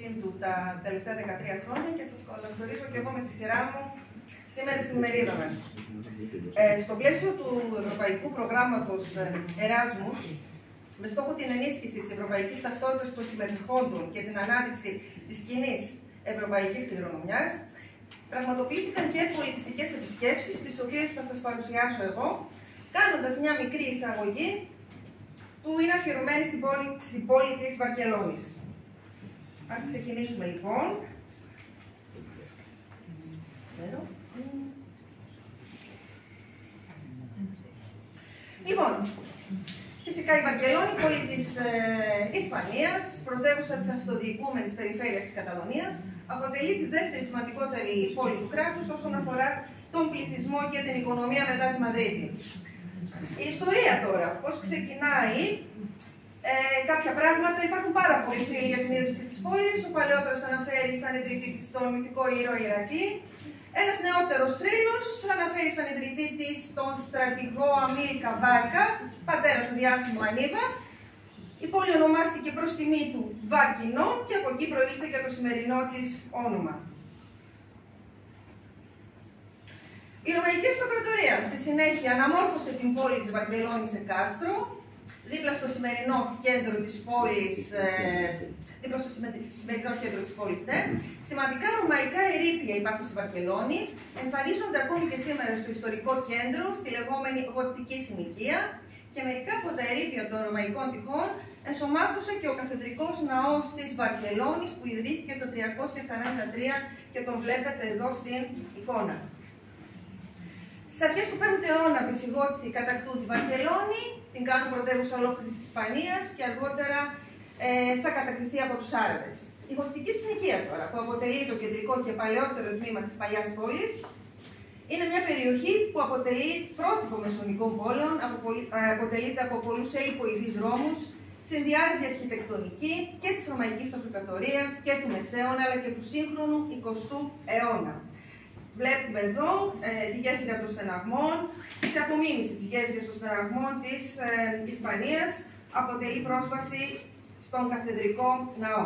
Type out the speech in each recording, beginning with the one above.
δικαιοσύνη του τα τελευταία 13 χρόνια και σας καλωσορίζω και εγώ με τη σειρά μου σήμερα στην ημερίδα μας. Στο πλαίσιο του Ευρωπαϊκού Προγράμματος Εράσμους, με στόχο την ενίσχυση της ευρωπαϊκής ταυτότητας των συμμετεχόντων και την ανάδειξη της κοινής ευρωπαϊκής κληρονομιάς, πραγματοποιήθηκαν και πολιτιστικές επισκέψεις, τις οποίες θα σας παρουσιάσω εγώ, κάνοντας μια μικρή εισαγωγή που είναι αφιερωμένη στην πόλη της Βαρκελόνης. Ας ξεκινήσουμε λοιπόν. Λοιπόν, φυσικά η Βαρκελόνη, πόλη της Ισπανίας, πρωτεύουσα της αυτοδιοικούμενης περιφέρειας της Καταλωνίας, αποτελεί τη δεύτερη σημαντικότερη πόλη του κράτους όσον αφορά τον πληθυσμό και την οικονομία μετά τη Μαδρίτη. Η ιστορία τώρα, πώς ξεκινάει, κάποια πράγματα, υπάρχουν πάρα πολλοί φίλοι για την ίδρυση της πόλης. Ο παλαιότερος αναφέρει σαν ιδρυτή της τον μυθικό ήρωα Ηρακλή. Ένας νεότερος θρύλος αναφέρει σαν ιδρυτή της τον στρατηγό Αμίλκαρ Βάρκα, πατέρα του διάσημου Ανίβα. Η πόλη ονομάστηκε προς τιμή του Βαρκινό και από εκεί προήλθε και το σημερινό της όνομα. Η Ρωμαϊκή Αυτοκρατορία στη συνέχεια αναμόρφωσε την πόλη της Βαρκελόνης σε κάστρο, δίπλα στο σημερινό κέντρο της πόλης, ναι. Σημαντικά ρωμαϊκά ερείπια υπάρχουν στη Βαρκελόνη, εμφανίζονται ακόμη και σήμερα στο ιστορικό κέντρο, στη λεγόμενη γοτική συνοικία, και μερικά από τα ερείπια των ρωμαϊκών τυχών ενσωμάτωσε και ο καθεδρικός ναός της Βαρκελόνης που ιδρύθηκε το 343 και τον βλέπετε εδώ στην εικόνα. Στις αρχές του 5ου αιώνα Βυσιγότοι κατακτούν τη Βαρκελόνη, την κάνουν πρωτεύουσα ολόκληρης της Ισπανίας και αργότερα θα κατακτηθεί από τους Άραβες. Η γοτική συνοικία τώρα, που αποτελεί το κεντρικό και παλαιότερο τμήμα της παλιάς πόλης, είναι μια περιοχή που αποτελεί πρότυπο μεσονικών πόλεων, αποτελείται από πολλούς ελιποειδείς δρόμους, συνδυάζει αρχιτεκτονική και της Ρωμαϊκής Αυτοκρατορίας και του Μεσαίωνα αλλά και του σύγχρονου 20ου αιώνα. Βλέπουμε εδώ τη γέφυρα των Στεναγμών. Σε απομίμηση της γέφυρας των Στεναγμών της Ισπανίας αποτελεί πρόσβαση στον καθεδρικό ναό.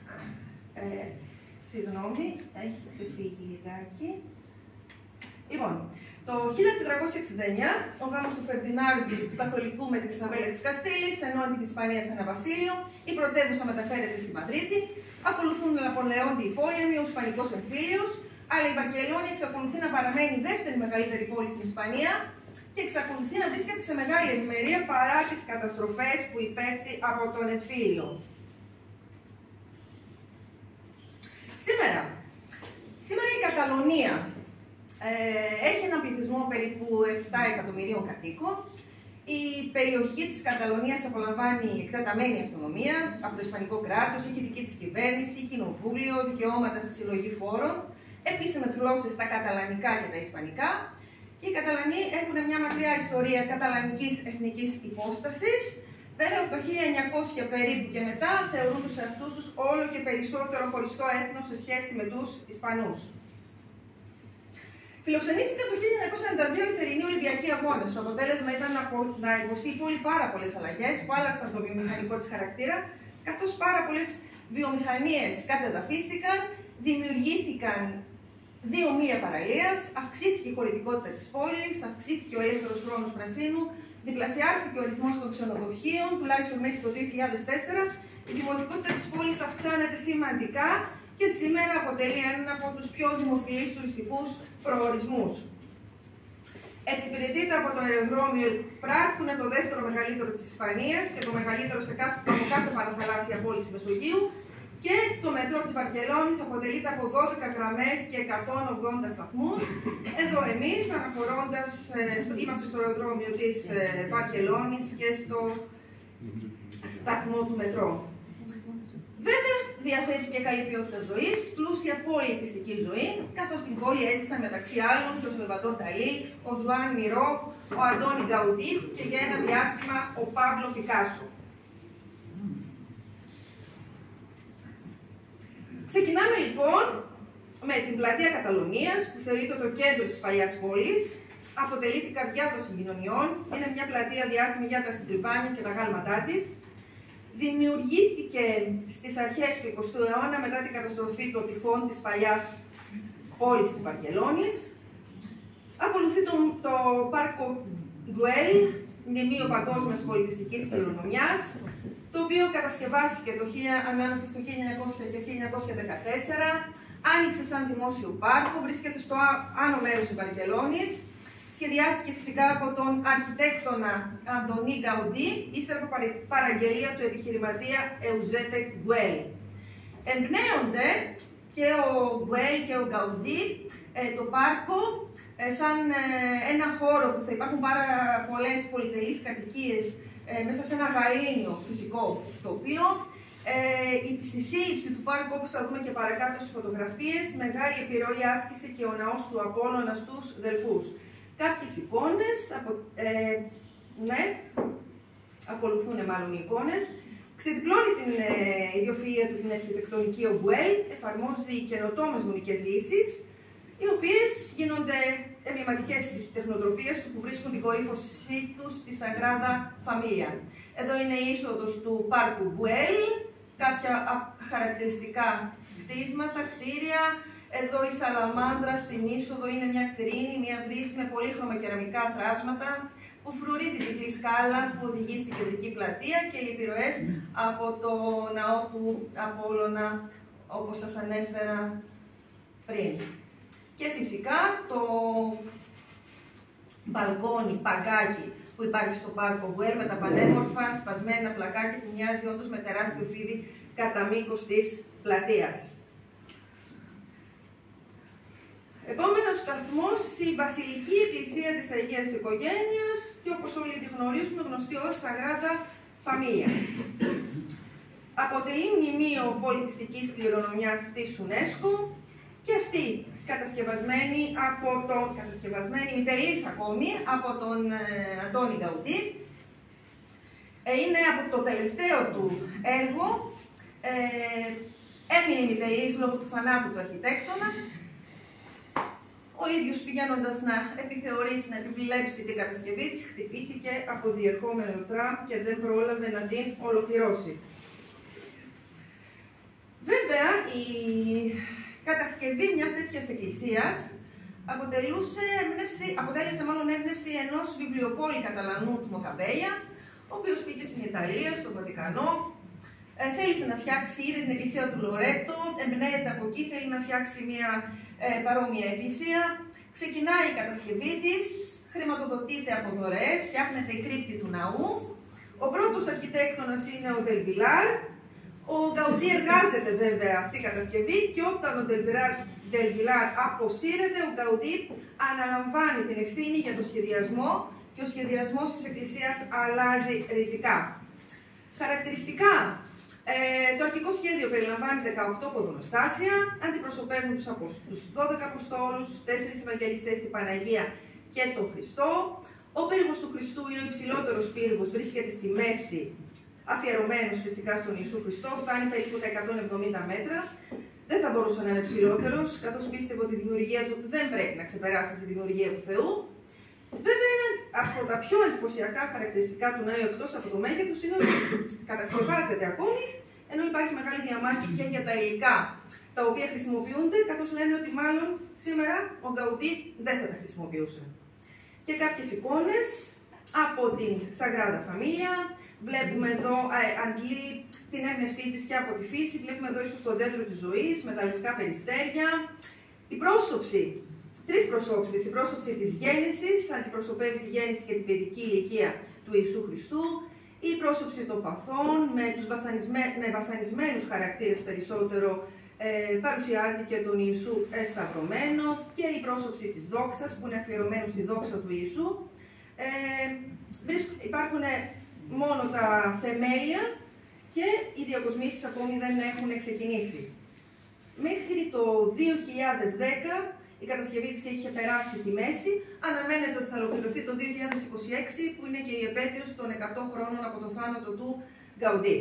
Συγγνώμη, έχει ξεφύγει λιγάκι. Λοιπόν, το 1469 ο γάμος του Φερντινάνδου του Καθολικού με την Ισαβέλα της Καστήλης ενώνει την Ισπανία σε ένα βασίλειο. Η πρωτεύουσα μεταφέρεται στη Μαδρίτη. Ακολουθούν Ναπολεόντιοι πόλεμοι, ο Ισπανικός εμφύλιος. Αλλά η Βαρκελόνη εξακολουθεί να παραμένει η δεύτερη μεγαλύτερη πόλη στην Ισπανία και εξακολουθεί να βρίσκεται σε μεγάλη ευημερία παρά τις καταστροφές που υπέστη από τον εμφύλιο. Σήμερα η Καταλωνία έχει έναν πληθυσμό περίπου 7 εκατομμυρίων κατοίκων. Η περιοχή της Καταλωνίας απολαμβάνει εκτεταμένη αυτονομία από το Ισπανικό κράτος, έχει δική της κυβέρνηση, κοινοβούλιο, δικαιώματα στη συλλογή φόρων, επίσημες γλώσσες τα καταλανικά και τα ισπανικά. Και οι Καταλανοί έχουν μια μακριά ιστορία καταλανικής εθνικής υπόστασης. Βέβαια, από το 1900 περίπου και μετά θεωρούν τους εαυτούς τους όλο και περισσότερο χωριστό έθνος σε σχέση με τους Ισπανούς. Φιλοξενήθηκαν το 1992 οι θερινοί Ολυμπιακοί Αγώνες. Το αποτέλεσμα ήταν να υποστεί η πόλη πάρα πολλές αλλαγές που άλλαξαν το βιομηχανικό της χαρακτήρα, καθώς πάρα πολλές βιομηχανίες κατεδαφίστηκαν, δημιουργήθηκαν 2 μίλια παραλίας, αυξήθηκε η χωρητικότητα της πόλης, αυξήθηκε ο ελεύθερος χρόνος πρασίνου, διπλασιάστηκε ο αριθμός των ξενοδοχείων, τουλάχιστον μέχρι το 2004. Η δημοτικότητα της πόλης αυξάνεται σημαντικά και σήμερα αποτελεί έναν από τους πιο δημοφιλείς τουριστικούς προορισμούς. Εξυπηρετείται από το αεροδρόμιο Πράτ, που είναι το δεύτερο μεγαλύτερο της Ισπανίας και το μεγαλύτερο από κάθε παραθαλάσσια πόλη της Μεσογείου. Και το μετρό της Βαρκελόνης αποτελείται από 12 γραμμές και 180 σταθμούς. Εδώ εμείς, αναφορώντας, είμαστε στο αεροδρόμιο της Βαρκελόνης και στο σταθμό του μετρό. Βέβαια, διαθέτει και καλή ποιότητα ζωής, πλούσια πολιτιστική ζωή, καθώς στην πόλη έζησαν μεταξύ άλλων και ο Σαλβαντόρ Νταλί, ο Ζουάν Μιρό, ο Αντώνι Γκαουντί και για ένα διάστημα ο Παύλο Πικάσο. Ξεκινάμε λοιπόν με την πλατεία Καταλωνίας, που θεωρείται το κέντρο της παλιάς πόλης. Αποτελεί την καρδιά των συγκοινωνιών. Είναι μια πλατεία διάσημη για τα συντριβάνια και τα γάλματά της. Δημιουργήθηκε στις αρχές του 20ου αιώνα μετά την καταστροφή των τυχών της παλιάς πόλης της Βαρκελόνης. Ακολουθεί το πάρκο Γκουέλ, μνημείο παγκόσμιας πολιτιστικής κληρονομιάς, το οποίο κατασκευάστηκε ανάμεσα στο 1900 και 1914, άνοιξε σαν δημόσιο πάρκο, βρίσκεται στο άνω μέρος της Βαρκελόνης, σχεδιάστηκε φυσικά από τον αρχιτέκτονα Αντωνί Γκαουντί, ύστερα από παραγγελία του επιχειρηματία Εουζέπε Γκουέλ. Εμπνέονται και ο Γκουέλ και ο Γκαουντί το πάρκο σαν ένα χώρο που θα υπάρχουν πάρα πολλές πολυτελείς κατοικίες μέσα σε ένα γαλήνιο φυσικό τοπίο. Στη σύλληψη του πάρκου, όπως θα δούμε και παρακάτω στις φωτογραφίες, μεγάλη επιρροή άσκησε και ο ναός του Απόλλωνα στους Δελφούς. Κάποιες εικόνες, ακολουθούν μάλλον οι εικόνες. Ξεδιπλώνει την ιδιοφυΐα του την αρχιτεκτονική ο Γκουέλ, εφαρμόζει καινοτόμες γωνικές λύσεις, οι οποίες γίνονται εμβληματικές της τεχνοτροπίας του που βρίσκουν την κορύφωσή τους στη Σαγράδα Φαμίλια. Εδώ είναι η είσοδος του πάρκου Γκουέλ, κάποια χαρακτηριστικά κτίσματα, κτίρια. Εδώ η σαλαμάνδρα στην είσοδο είναι μια κρίνη, μια βρύση με πολύχρωμα κεραμικά θράσματα που φρουρεί την διπλή σκάλα που οδηγεί στην κεντρική πλατεία και οι επιρροές από το ναό του Απόλλωνα, όπως σας ανέφερα πριν. Και φυσικά το μπαλκόνι, παγκάκι που υπάρχει στο πάρκο Γκουέλ με τα πανέμορφα σπασμένα πλακάκια που μοιάζει όντως με τεράστιο φίδι κατά μήκος της πλατείας. Επόμενος σταθμός, η Βασιλική Εκκλησία της Αγίας Οικογένειας και όπως όλοι τη γνωρίζουμε γνωστή ως Σαγράδα Φαμίλια. Αποτελεί μνημείο πολιτιστικής κληρονομιάς της UNESCO και αυτή κατασκευασμένη μητελής ακόμη από τον Αντώνι Γκαουντί. Είναι από το τελευταίο του έργο, έμεινε μητελής λόγω του θανάτου του αρχιτέκτονα. Ο ίδιος πηγαίνοντας να επιθεωρήσει, να επιβλέψει την κατασκευή της, χτυπήθηκε από διερχόμενο τραμ και δεν πρόλαβε να την ολοκληρώσει. Βέβαια, η κατασκευή μιας τέτοιας εκκλησίας αποτέλεσε μάλλον έμπνευση ενός βιβλιοπόλη Καταλανού του Μοκαβέλια, ο οποίος πήγε στην Ιταλία, στο Βατικανό, θέλησε να φτιάξει, είδε την εκκλησία του Λορέτο, εμπνέεται από εκεί, θέλει να φτιάξει μια παρόμοια εκκλησία. Ξεκινάει η κατασκευή της, χρηματοδοτείται από δωρεές, φτιάχνεται η κρύπτη του ναού. Ο πρώτος αρχιτέκτονας είναι ο Ντελβιλάρ. Ο Γκαουντί εργάζεται βέβαια στην κατασκευή και όταν ο Ντελβιλάρ αποσύρεται, ο Γκαουντί αναλαμβάνει την ευθύνη για το σχεδιασμό και ο σχεδιασμός της εκκλησίας αλλάζει ριζικά. Χαρακτηριστικά, το αρχικό σχέδιο περιλαμβάνει 18 ποδονοστάσια, αντιπροσωπεύουν τους 12 Αποστόλους, 4 Ευαγγελιστές, την Παναγία και τον Χριστό. Ο πύργος του Χριστού είναι ο υψηλότερος πύργος, βρίσκεται στη μέση, αφιερωμένος φυσικά στον Ιησού Χριστό, φτάνει περίπου τα 170 μέτρα. Δεν θα μπορούσε να είναι υψηλότερος, καθώς πίστευε ότι η δημιουργία του δεν πρέπει να ξεπεράσει τη δημιουργία του Θεού. Βέβαια, ένα από τα πιο εντυπωσιακά χαρακτηριστικά του ναού, εκτός από το μέγεθος, είναι ότι κατασκευάζεται ακόμη, ενώ υπάρχει μεγάλη διαμάχη και για τα υλικά τα οποία χρησιμοποιούνται, καθώς λένε ότι μάλλον σήμερα ο Γκαουντί δεν θα τα χρησιμοποιούσε. Και κάποιες εικόνες από την Σαγράδα Φαμίλια. Βλέπουμε εδώ, αγγείλει την έμπνευσή της και από τη φύση. Βλέπουμε εδώ ίσως το δέντρο της ζωής με τα λευκά περιστέρια. Η πρόσωψη, τρεις προσώψεις. Η πρόσωψη της γέννησης, αντιπροσωπεύει τη γέννηση και την παιδική ηλικία του Ιησού Χριστού. Η πρόσωψη των παθών, με βασανισμένους χαρακτήρες περισσότερο, παρουσιάζει και τον Ιησού εσταυρωμένο. Και η πρόσωψη της δόξας, που είναι αφιερωμένο στη δόξα του Ιησού. Υπάρχουν μόνο τα θεμέλια και οι διακοσμήσεις ακόμη δεν έχουν ξεκινήσει. Μέχρι το 2010 η κατασκευή της είχε περάσει τη μέση. Αναμένεται ότι θα ολοκληρωθεί το 2026, που είναι και η επέτειος των 100 χρόνων από το θάνατο του Γκαουντί.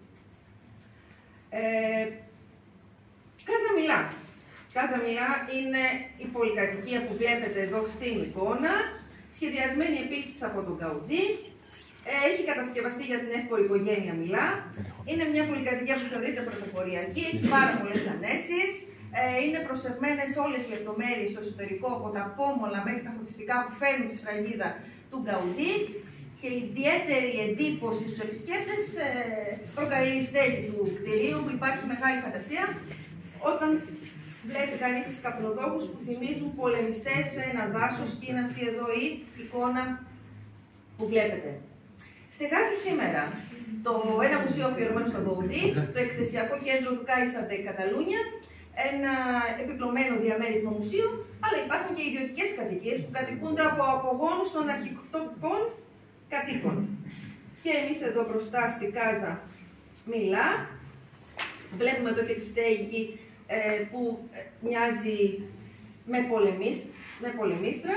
Casa Milà. Casa Milà είναι η πολυκατοικία που βλέπετε εδώ στην εικόνα, σχεδιασμένη επίσης από τον Γκαουντί. Έχει κατασκευαστεί για την εύπορη οικογένεια Μιλά. Είναι μια πολυκατοικία που θεωρείται πρωτοποριακή, έχει πάρα πολλές ανέσεις. Είναι προσεγμένες όλες οι λεπτομέρειες στο εσωτερικό, από τα πόμολα μέχρι τα φωτιστικά που φέρνουν τη σφραγίδα του Γκαουδί. Και ιδιαίτερη εντύπωση στους επισκέπτες προκαλεί η στέγη του κτηρίου, που υπάρχει μεγάλη φαντασία όταν βλέπει κανείς τις καπνοδόχους που θυμίζουν πολεμιστές σε ένα δάσος, και είναι αυτή εδώ η εικόνα που βλέπετε. Στεγάζει σήμερα ένα μουσείο αφιερωμένο στον Γκαουδί, το εκθεσιακό κέντρο του Κάισα ντε Καταλούνια, ένα επιπλωμένο διαμέρισμα μουσείο, αλλά υπάρχουν και ιδιωτικές κατοικίες που κατοικούνται από απογόνους των αρχιτεκτονικών κατοίκων. Και εμείς εδώ μπροστά στη Κάζα Μιλά, βλέπουμε εδώ και τη στέγη που μοιάζει με πολεμίστρα.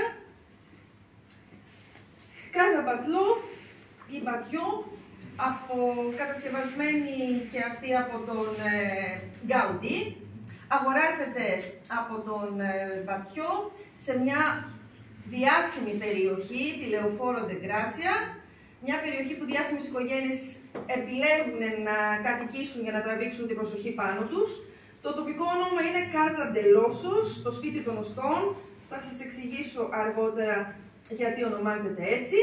Κάζα Μπατλό, η Μπατιό, κατασκευασμένη και αυτή από τον Γκαουδί, αγοράζεται από τον Μπατιό σε μια διάσημη περιοχή, τη Λεωφόρο ντε Γκράσια, μια περιοχή που διάσημες οικογένειες επιλέγουν να κατοικήσουν για να τραβήξουν την προσοχή πάνω τους. Το τοπικό όνομα είναι Casa de Losos, το σπίτι των οστών. Θα σας εξηγήσω αργότερα γιατί ονομάζεται έτσι.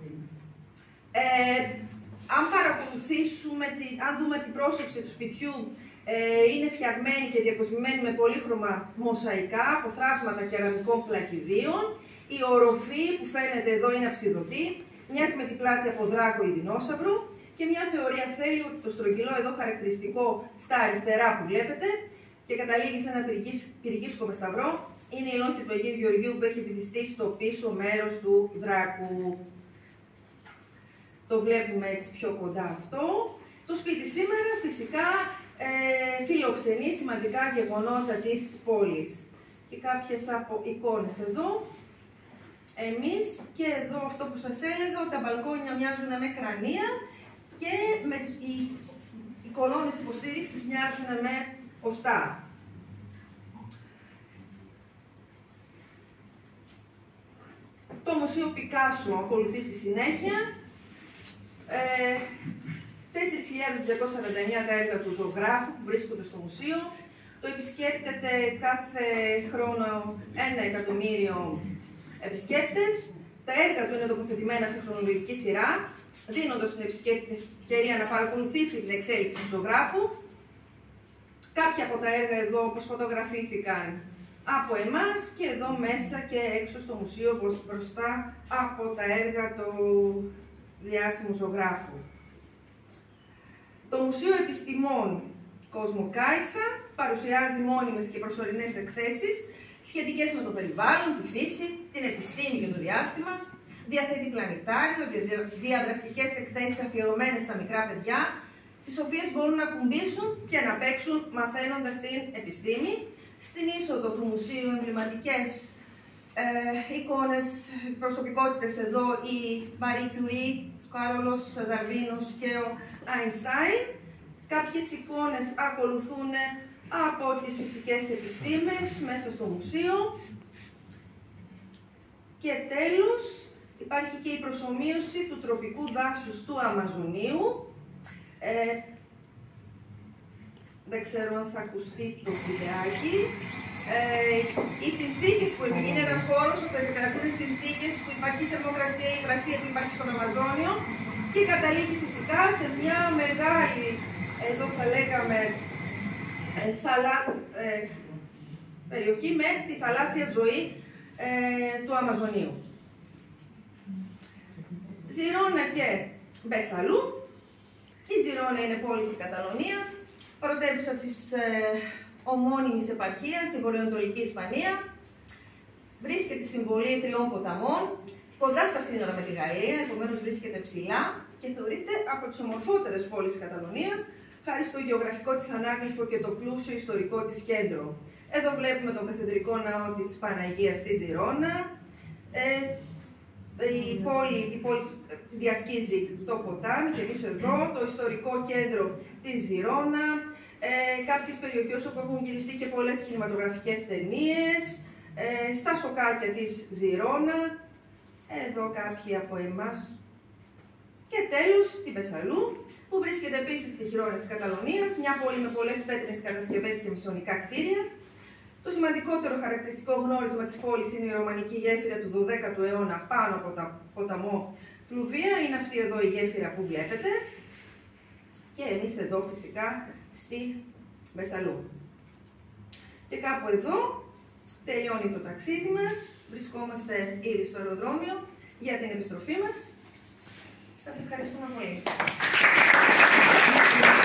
Αν παρακολουθήσουμε, αν δούμε την πρόσωψη του σπιτιού, είναι φτιαγμένη και διακοσμημένη με πολύχρωμα μοσαϊκά από θράσματα κεραμικών πλακιδίων. Η οροφή που φαίνεται εδώ είναι αψιδωτή, μοιάζει με την πλάτη από δράκο ή δεινόσαυρο, και μια θεωρία θέλει ότι το στρογγυλό εδώ χαρακτηριστικό στα αριστερά που βλέπετε και καταλήγει σε ένα πυρικίσκο με σταυρό, είναι η λόγχη του Αγίου Γεωργίου που έχει βυθιστεί στο πίσω μέρος του δράκου. Το βλέπουμε έτσι πιο κοντά αυτό. Το σπίτι σήμερα φυσικά φιλοξενεί σημαντικά γεγονότα της πόλης. Και κάποιες από εικόνες εδώ. Εμείς και εδώ αυτό που σας έλεγα, ότι τα μπαλκόνια μοιάζουν με κρανία και οι κολόνες υποστήριξης μοιάζουν με οστά. Το Μουσείο Πικάσο ακολουθεί στη συνέχεια. 4.249 τα έργα του ζωγράφου που βρίσκονται στο μουσείο. Το επισκέπτεται κάθε χρόνο 1 εκατομμύριο επισκέπτες. Τα έργα του είναι τοποθετημένα σε χρονολογική σειρά, δίνοντας στην επισκέπτη ευκαιρία να παρακολουθήσει την εξέλιξη του ζωγράφου. Κάποια από τα έργα εδώ, όπως φωτογραφήθηκαν από εμάς, και εδώ μέσα και έξω στο μουσείο μπροστά από τα έργα του διάσημου ζωγράφου. Το Μουσείο Επιστημών Κόσμου Κάισα παρουσιάζει μόνιμες και προσωρινές εκθέσεις σχετικές με το περιβάλλον, τη φύση, την επιστήμη και το διάστημα. Διαθέτει πλανητάριο, διαδραστικές εκθέσεις αφιερωμένες στα μικρά παιδιά, στις οποίες μπορούν να κουμπίσουν και να παίξουν μαθαίνοντας την επιστήμη. Στην είσοδο του μουσείου εμβληματικές εικόνες, προσωπικότητες εδώ, η Μαρί Κιουρί, ο Κάρολος Δαρβίνος και ο Αϊνστάιν. Κάποιες εικόνες ακολουθούν από τις φυσικές επιστήμες μέσα στο μουσείο. Και τέλος, υπάρχει και η προσομοίωση του τροπικού δάσους του Αμαζονίου. Δεν ξέρω αν θα ακουστεί το βιντεάκι. Οι συνθήκες που είναι ένας χώρος όπου επικρατούν οι συνθήκες που υπάρχει θερμοκρασία ή υγρασία που υπάρχει στον Αμαζόνιο και καταλήγει φυσικά σε μια μεγάλη, εδώ θα λέγαμε, περιοχή με τη θαλάσσια ζωή του Αμαζονίου. Ζιρόνα και Μπεσαλού. Η Ζιρόνα είναι πόλη στην Καταλωνία, πρωτεύουσα της ομώνυμης επαρχίας στην βορειοανατολική Ισπανία. Βρίσκεται στην βολή 3 ποταμών, κοντά στα σύνορα με τη Γαλλία, επομένως βρίσκεται ψηλά και θεωρείται από τις ομορφότερες πόλεις της Καταλωνίας, χάρη στο γεωγραφικό της ανάγλυφο και το πλούσιο ιστορικό της κέντρο. Εδώ βλέπουμε τον καθεδρικό ναό της Παναγίας στη Ζιρόνα. Η πόλη διασκίζει το ποτάμι και εμείς εδώ, το ιστορικό κέντρο της Ζιρόνα, κάποιες περιοχές όπου έχουν γυριστεί και πολλές κινηματογραφικές ταινίες, στα σοκάκια της Ζιρόνα, εδώ κάποιοι από εμάς Και τέλος, τη Μπεσαλού, που βρίσκεται επίσης στη χειρόνα της Καταλωνίας, μια πόλη με πολλές πέτρινες κατασκευές και μισονικά κτίρια. Το σημαντικότερο χαρακτηριστικό γνώρισμα της πόλης είναι η ρωμανική γέφυρα του 12ου αιώνα πάνω από τον ποταμό Φλουβία. Είναι αυτή εδώ η γέφυρα που βλέπετε. Και εμείς εδώ φυσικά στη Μπεσαλού. Και κάπου εδώ τελειώνει το ταξίδι μας. Βρισκόμαστε ήδη στο αεροδρόμιο για την επιστροφή μας. Σας ευχαριστούμε πολύ.